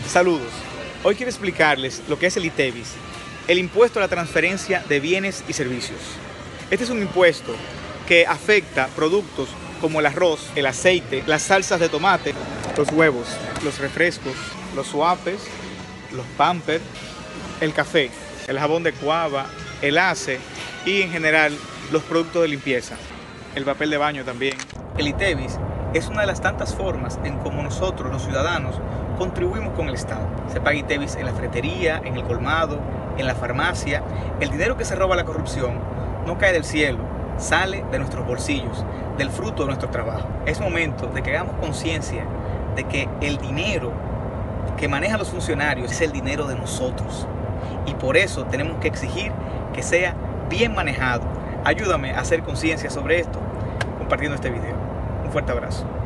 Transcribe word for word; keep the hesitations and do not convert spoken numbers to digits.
Saludos, hoy quiero explicarles lo que es el ITEVIS, el impuesto a la transferencia de bienes y servicios. Este es un impuesto que afecta productos como el arroz, el aceite, las salsas de tomate, los huevos, los refrescos, los suapes, los pampers, el café, el jabón de cuava, el ace y en general los productos de limpieza, el papel de baño también. El ITEVIS es una de las tantas formas en cómo nosotros, los ciudadanos, contribuimos con el Estado. Se paga ITEVIS en la ferretería, en el colmado, en la farmacia. El dinero que se roba la corrupción no cae del cielo, sale de nuestros bolsillos, del fruto de nuestro trabajo. Es momento de que hagamos conciencia de que el dinero que manejan los funcionarios es el dinero de nosotros. Y por eso tenemos que exigir que sea bien manejado. Ayúdame a hacer conciencia sobre esto compartiendo este video. Un fuerte abrazo.